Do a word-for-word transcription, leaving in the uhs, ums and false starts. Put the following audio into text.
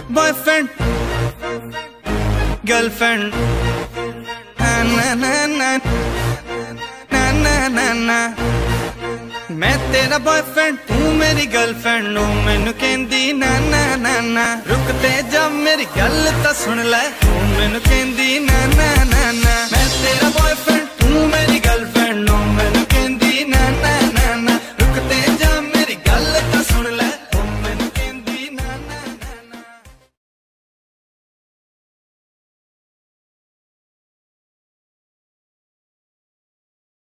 boyfriend girlfriend ना ना ना ना ना ना ना ना मैं तेरा बॉयफ्रेंड तू मेरी गर्लफ्रेंड ओ मैनू कहंदी ना ना ना ना रुक ते जा मेरी गल तां सुन लै तू मैनू कहंदी